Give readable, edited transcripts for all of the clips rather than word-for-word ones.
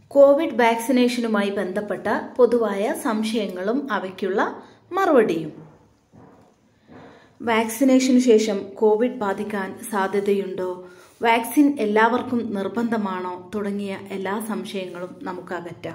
Covid വാക്സിനേഷനുമായി ബന്ധപ്പെട്ട പൊതുവായ സംശയങ്ങളും അവയ്ക്കുള്ള മറുപടിയും. വാക്സിനേഷനു ശേഷം കോവിഡ് ബാധിക്കാൻ സാധ്യതയുണ്ടോ, വാക്സിൻ എല്ലാവർക്കും നിർബന്ധമാണോ തുടങ്ങിയ എല്ലാ സംശയങ്ങളും നമുക്ക് അകറ്റാം.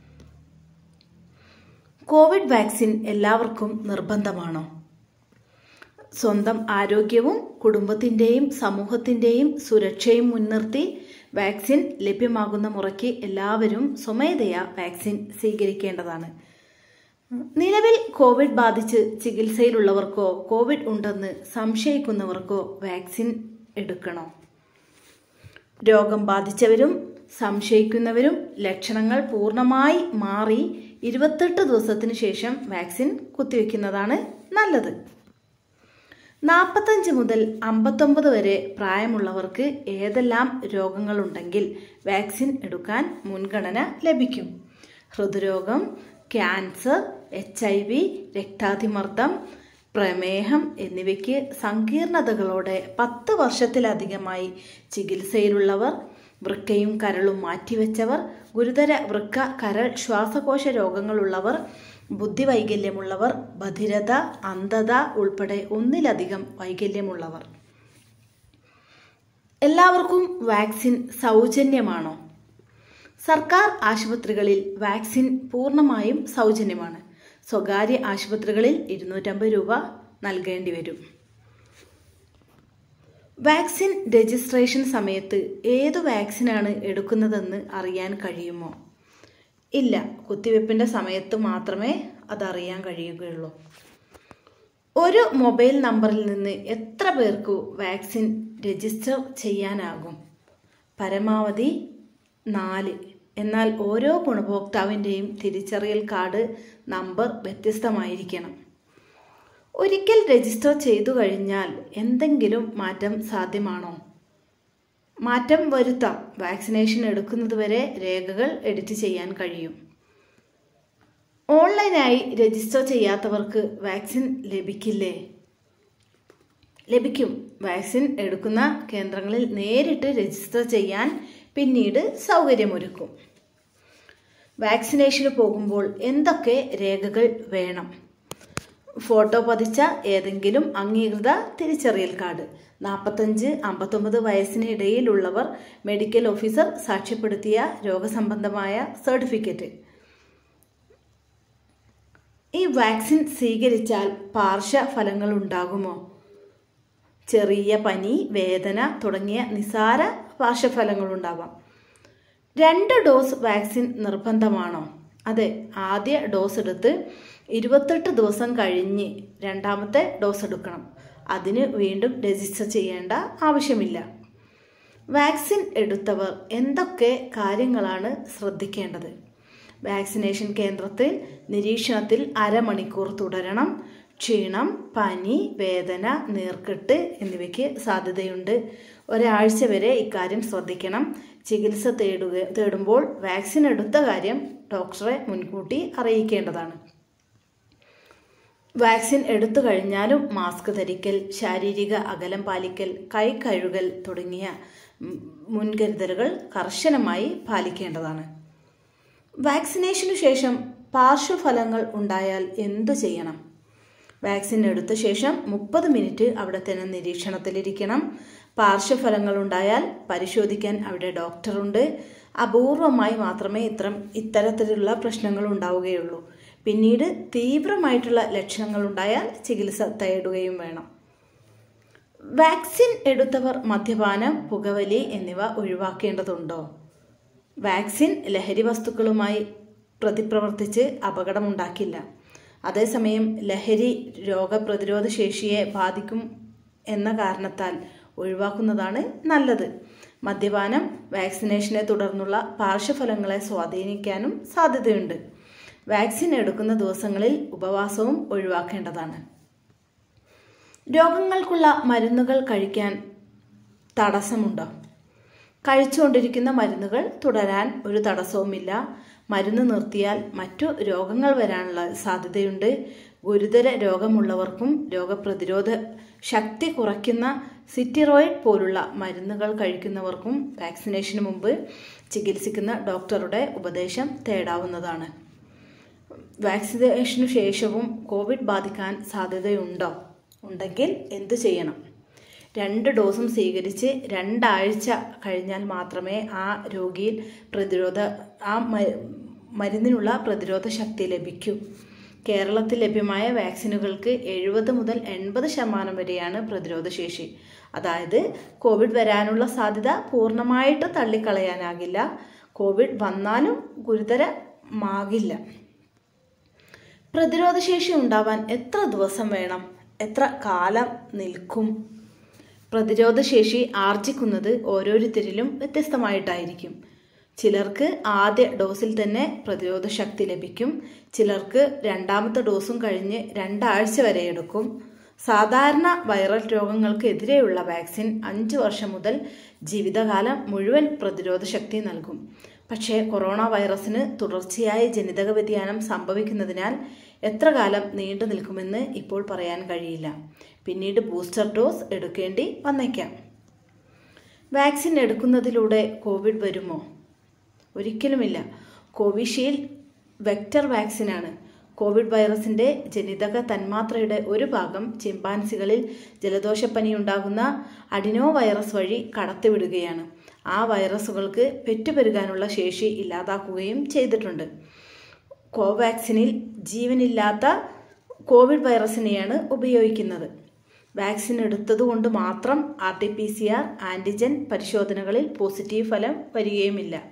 കോവിഡ് വാക്സിൻ എല്ലാവർക്കും നിർബന്ധമാണോ? സ്വന്തം ആരോഗ്യവും കുടുംബത്തിൻ്റെയും സമൂഹത്തിൻ്റെയും സുരക്ഷയും മുൻനിർത്തി വാക്സിൻ ലഭ്യമാകുന്ന മുറയ്ക്ക് എല്ലാവരും സ്വമേധയാ വാക്സിൻ സ്വീകരിക്കേണ്ടതാണ്. നിലവിൽ കോവിഡ് ബാധിച്ച് ചികിത്സയിലുള്ളവർക്കോ കോവിഡ് ഉണ്ടെന്ന് സംശയിക്കുന്നവർക്കോ വാക്സിൻ എടുക്കണോ? രോഗം ബാധിച്ചവരും സംശയിക്കുന്നവരും ലക്ഷണങ്ങൾ പൂർണ്ണമായി മാറി 28 ദിവസത്തിനു ശേഷം വാക്സിൻ കുത്തിവെക്കുന്നതാണ് നല്ലത്. 45 മുതൽ 59 വരെ പ്രായമുള്ളവർക്ക് ഏതെല്ലാം രോഗങ്ങളുണ്ടെങ്കിൽ വാക്സിൻ എടുക്കാൻ മുൻഗണന ലഭിക്കും? ഹൃദ്രോഗം, ക്യാൻസർ, HIV, രക്താതിമർദ്ദം, പ്രമേഹം എന്നിവയ്ക്ക് സങ്കീർണതകളോടെ 10 വർഷത്തിലധികമായി ചികിത്സയിലുള്ളവർ, വൃക്കയും കരളും മാറ്റിവെച്ചവർ, ഗുരുതര വൃക്ക, കരൾ, ശ്വാസകോശ രോഗങ്ങളുള്ളവർ, ബുദ്ധിവൈകല്യമുള്ളവർ, ബധിരത, അന്ധത ഉൾപ്പെടെ ഒന്നിലധികം വൈകല്യമുള്ളവർ. എല്ലാവർക്കും വാക്സിൻ സൗജന്യമാണോ? സർക്കാർ ആശുപത്രികളിൽ വാക്സിൻ പൂർണ്ണമായും സൗജന്യമാണ്. സ്വകാര്യ ആശുപത്രികളിൽ 250 രൂപ നൽകേണ്ടി വരും. വാക്സിൻ രജിസ്ട്രേഷൻ സമയത്ത് ഏതു വാക്സിനാണ് എടുക്കുന്നതെന്ന് അറിയാൻ കഴിയുമോ? ഇല്ല, കുത്തിവെപ്പിൻ്റെ സമയത്ത് മാത്രമേ അതറിയാൻ കഴിയുകയുള്ളൂ. ഒരു മൊബൈൽ നമ്പറിൽ നിന്ന് എത്ര പേർക്ക് വാക്സിൻ രജിസ്റ്റർ ചെയ്യാനാകും? പരമാവധി 4. എന്നാൽ ഓരോ ഗുണഭോക്താവിൻ്റെയും തിരിച്ചറിയൽ കാർഡ് നമ്പർ വ്യത്യസ്തമായിരിക്കണം. ഒരിക്കൽ രജിസ്റ്റർ ചെയ്തു കഴിഞ്ഞാൽ എന്തെങ്കിലും മാറ്റം സാധ്യമാണോ? മാറ്റം വരുത്താം. വാക്സിനേഷൻ എടുക്കുന്നതുവരെ രേഖകൾ എഡിറ്റ് ചെയ്യാൻ കഴിയും. ഓൺലൈനായി രജിസ്റ്റർ ചെയ്യാത്തവർക്ക് വാക്സിൻ ലഭിക്കില്ലേ? ലഭിക്കും. വാക്സിൻ എടുക്കുന്ന കേന്ദ്രങ്ങളിൽ നേരിട്ട് രജിസ്റ്റർ ചെയ്യാൻ പിന്നീട് സൗകര്യമൊരുക്കും. വാക്സിനേഷന് പോകുമ്പോൾ എന്തൊക്കെ രേഖകൾ വേണം? ഫോട്ടോ പതിച്ച ഏതെങ്കിലും അംഗീകൃത തിരിച്ചറിയൽ കാർഡ്, 45-59 വയസ്സിനിടയിലുള്ളവർ മെഡിക്കൽ ഓഫീസർ സാക്ഷ്യപ്പെടുത്തിയ രോഗസംബന്ധമായ സർട്ടിഫിക്കറ്റ്. ഈ വാക്സിൻ സ്വീകരിച്ചാൽ പാർശ്വഫലങ്ങൾ ഉണ്ടാകുമോ? ചെറിയ പനി, വേദന തുടങ്ങിയ നിസാര പാർശ്വഫലങ്ങളുണ്ടാവാം. 2 ഡോസ് വാക്സിൻ നിർബന്ധമാണോ? അതെ, ആദ്യ ഡോസ് എടുത്ത് 28 ദിവസം കഴിഞ്ഞ് രണ്ടാമത്തെ ഡോസ് എടുക്കണം. അതിന് വീണ്ടും രജിസ്റ്റർ ചെയ്യേണ്ട ആവശ്യമില്ല. വാക്സിൻ എടുത്തവർ എന്തൊക്കെ കാര്യങ്ങളാണ് ശ്രദ്ധിക്കേണ്ടത്? വാക്സിനേഷൻ കേന്ദ്രത്തിൽ നിരീക്ഷണത്തിൽ 1/2 മണിക്കൂർ തുടരണം. ക്ഷീണം, പനി, വേദന, നീർക്കെട്ട് എന്നിവയ്ക്ക് സാധ്യതയുണ്ട്. ഒരാഴ്ച വരെ ഇക്കാര്യം ശ്രദ്ധിക്കണം. ചികിത്സ തേടുമ്പോൾ വാക്സിൻ എടുത്ത കാര്യം ഡോക്ടറെ മുൻകൂട്ടി അറിയിക്കേണ്ടതാണ്. വാക്സിൻ എടുത്തു കഴിഞ്ഞാലും മാസ്ക് ധരിക്കൽ, ശാരീരിക അകലം പാലിക്കൽ, കൈ കഴുകൽ തുടങ്ങിയ മുൻകരുതലുകൾ കർശനമായി പാലിക്കേണ്ടതാണ്. വാക്സിനേഷനു ശേഷം പാർശ്വഫലങ്ങൾ ഉണ്ടായാൽ എന്തു ചെയ്യണം? വാക്സിൻ എടുത്ത ശേഷം 30 മിനിറ്റ് അവിടെ തന്നെ നിരീക്ഷണത്തിലിരിക്കണം. പാർശ്വഫലങ്ങൾ ഉണ്ടായാൽ പരിശോധിക്കാൻ അവിടെ ഡോക്ടറുണ്ട്. അപൂർവമായി മാത്രമേ ഇത്തരത്തിലുള്ള പ്രശ്നങ്ങൾ ഉണ്ടാവുകയുള്ളൂ. പിന്നീട് തീവ്രമായിട്ടുള്ള ലക്ഷണങ്ങൾ ഉണ്ടായാൽ ചികിത്സ തേടുകയും വേണം. വാക്സിൻ എടുത്തവർ മദ്യപാനം, പുകവലി എന്നിവ ഒഴിവാക്കേണ്ടതുണ്ടോ? വാക്സിൻ ലഹരി വസ്തുക്കളുമായി പ്രതിപ്രവർത്തിച്ച് അപകടമുണ്ടാക്കില്ല. അതേസമയം ലഹരി രോഗപ്രതിരോധ ശേഷിയെ ബാധിക്കും എന്ന കാരണത്താൽ ഒഴിവാക്കുന്നതാണ് നല്ലത്. മദ്യപാനം വാക്സിനേഷനെ തുടർന്നുള്ള പാർശ്വഫലങ്ങളെ സ്വാധീനിക്കാനും സാധ്യതയുണ്ട്. വാക്സിൻ എടുക്കുന്ന ദിവസങ്ങളിൽ ഉപവാസവും ഒഴിവാക്കേണ്ടതാണ്. രോഗങ്ങൾക്കുള്ള മരുന്നുകൾ കഴിക്കാൻ തടസ്സമുണ്ടോ? കഴിച്ചുകൊണ്ടിരിക്കുന്ന മരുന്നുകൾ തുടരാൻ ഒരു തടസ്സവുമില്ല. മരുന്ന് നിർത്തിയാൽ മറ്റു രോഗങ്ങൾ വരാനുള്ള സാധ്യതയുണ്ട്. ഗുരുതര രോഗമുള്ളവർക്കും രോഗപ്രതിരോധ ശക്തി കുറയ്ക്കുന്ന സിറ്റിറോയിഡ് പോലുള്ള മരുന്നുകൾ കഴിക്കുന്നവർക്കും വാക്സിനേഷന് മുമ്പ് ചികിത്സിക്കുന്ന ഡോക്ടറുടെ ഉപദേശം തേടാവുന്നതാണ്. വാക്സിനേഷനു ശേഷവും കോവിഡ് ബാധിക്കാൻ സാധ്യതയുണ്ടോ? ഉണ്ടെങ്കിൽ എന്തു ചെയ്യണം? 2 ഡോസും സ്വീകരിച്ച് 2 ആഴ്ച കഴിഞ്ഞാൽ മാത്രമേ ആ രോഗിയിൽ മരുന്നിനുള്ള പ്രതിരോധ ശക്തി ലഭിക്കൂ. കേരളത്തിൽ ലഭ്യമായ വാക്സിനുകൾക്ക് 70 മുതൽ 80% വരെയാണ് പ്രതിരോധശേഷി. അതായത് കോവിഡ് വരാനുള്ള സാധ്യത പൂർണ്ണമായിട്ട് തള്ളിക്കളയാനാകില്ല. കോവിഡ് വന്നാലും ഗുരുതരമാകില്ല. പ്രതിരോധശേഷി ഉണ്ടാവാൻ എത്ര ദിവസം വേണം? എത്ര കാലം നിൽക്കും? പ്രതിരോധശേഷി ആർജിക്കുന്നത് ഓരോരുത്തരിലും വ്യത്യസ്തമായിട്ടായിരിക്കും. ചിലർക്ക് ആദ്യ ഡോസിൽ തന്നെ പ്രതിരോധ ശക്തി ലഭിക്കും. ചിലർക്ക് 2ാമത്തെ ഡോസും കഴിഞ്ഞ് 2 ആഴ്ച വരെ എടുക്കും. സാധാരണ വൈറൽ രോഗങ്ങൾക്ക് എതിരെയുള്ള വാക്സിൻ 5 വർഷം മുതൽ ജീവിതകാലം മുഴുവൻ പ്രതിരോധ ശക്തി നൽകും. പക്ഷേ കൊറോണ വൈറസിന് തുടർച്ചയായി ജനിതക വ്യതിയാനം സംഭവിക്കുന്നതിനാൽ എത്ര കാലം നീണ്ടു നിൽക്കുമെന്ന് ഇപ്പോൾ പറയാൻ കഴിയില്ല. പിന്നീട് ബൂസ്റ്റർ ഡോസ് എടുക്കേണ്ടി വന്നേക്കാം. വാക്സിൻ എടുക്കുന്നതിലൂടെ കോവിഡ് വരുമോ? ഒരിക്കലുമില്ല. കോവിഷീൽഡ് വെക്ടർ വാക്സിനാണ്. കോവിഡ് വൈറസിന്റെ ജനിതക തന്മാത്രയുടെ ഒരു ഭാഗം ചിമ്പാൻസികളിൽ ജലദോഷപ്പനിയുണ്ടാകുന്ന അഡിനോ വൈറസ് വഴി കടത്തിവിടുകയാണ്. ആ വൈറസുകൾക്ക് പെറ്റുപെരുകാനുള്ള ശേഷി ഇല്ലാതാക്കുകയും ചെയ്തിട്ടുണ്ട്. കോവാക്സിനിൽ ജീവനില്ലാത്ത കോവിഡ് വൈറസിനെയാണ് ഉപയോഗിക്കുന്നത്. വാക്സിൻ എടുത്തതുകൊണ്ട് മാത്രം RT-PCR ആൻറ്റിജൻ പരിശോധനകളിൽ പോസിറ്റീവ് ഫലം വരികയുമില്ല.